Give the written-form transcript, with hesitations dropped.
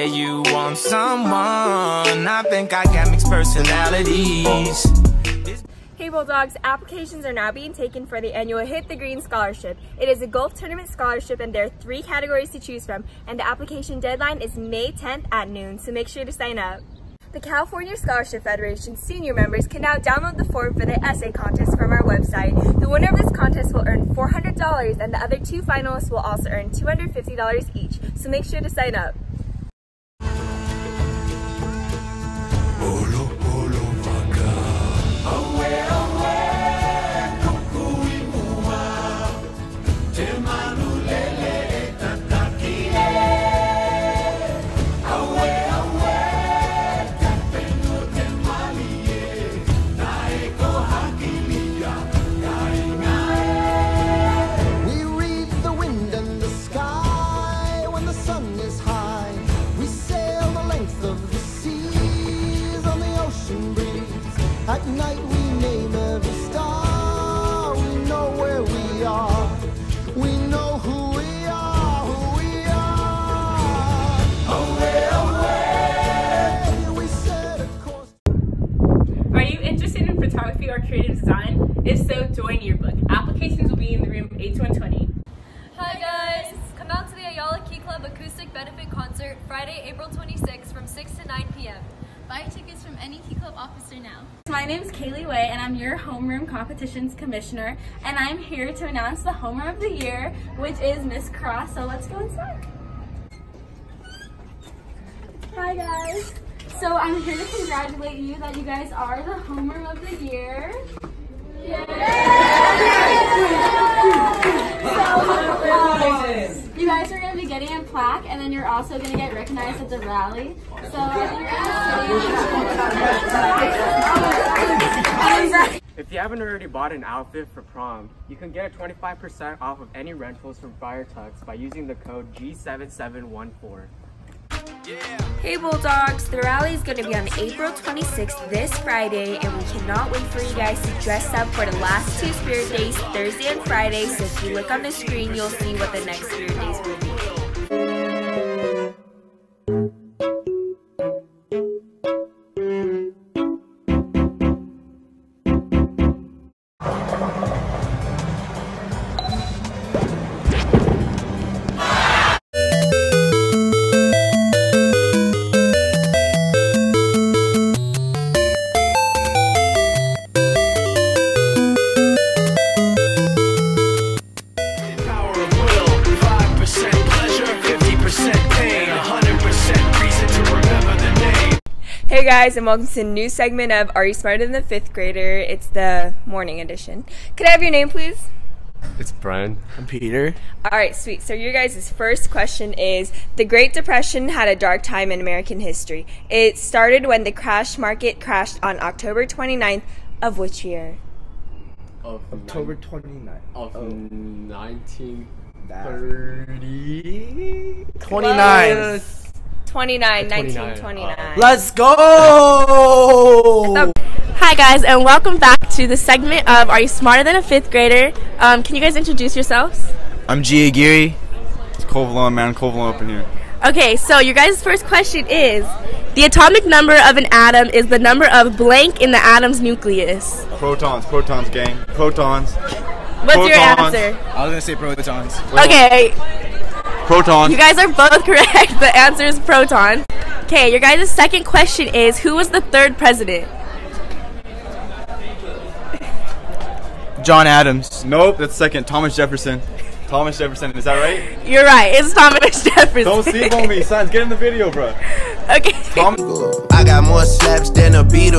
you want someone. I think I got mixed personalities. Hey Bulldogs, applications are now being taken for the annual Hit the Green Scholarship. It is a golf tournament scholarship and there are 3 categories to choose from, and the application deadline is May 10th at noon, so make sure to sign up. The California Scholarship Federation senior members can now download the form for the essay contest from our website. The winner of this contest will earn $400 and the other 2 finalists will also earn $250 each, so make sure to sign up. At night we name every star. We know where we are. We know who we are, who we are. Away, away, we set a course. Are you interested in photography or creative design? If so, join Yearbook. Applications will be in the room 8-120. Hi guys! Come out to the Ayala Key Club Acoustic Benefit Concert Friday, April 26th from 6 to 9 p.m. Buy tickets from any Key Club officer now. My name is Kaylee Way and I'm your Homeroom Competitions Commissioner, and I'm here to announce the Homer of the Year, which is Miss Cross, so let's go inside. Hi guys! So I'm here to congratulate you that you guys are the Homer of the Year. You guys are going to be getting a plaque, and then you're also going to get recognized at the rally. So if you haven't already bought an outfit for prom, you can get a 25% off of any rentals from Friar Tucks by using the code G7714. Hey Bulldogs, the rally is going to be on April 26th this Friday, and we cannot wait for you guys to dress up for the last 2 Spirit Days, Thursday and Friday, so if you look on the screen, you'll see what the next Spirit Days will be. Hey guys, and welcome to the new segment of Are You Smarter Than the 5th Grader? It's the morning edition. Could I have your name, please? It's Brian. I'm Peter. Alright, sweet. So your guys' first question is, the Great Depression had a dark time in American history. It started when the crash market crashed on October 29th of which year? October 29th. Of 1930. 29. 1929. Let's go! Hi guys, and welcome back to the segment of Are You Smarter Than a 5th Grader? Can you guys introduce yourselves? I'm G. Aguirre. It's Covalon, man. Covalon up in here. Okay, so your guys' first question is, the atomic number of an atom is the number of blank in the atom's nucleus. Protons, gang. Protons. What's your answer? I was gonna say protons. Okay. Proton. You guys are both correct. The answer is proton. Okay, your guys' second question is, who was the 3rd president? John Adams. Nope, that's second. Thomas Jefferson. Thomas Jefferson, is that right? You're right, it's Thomas Jefferson. Don't sleep on me, sons. Get in the video, bro. Okay. I got more slaps than a Beatle.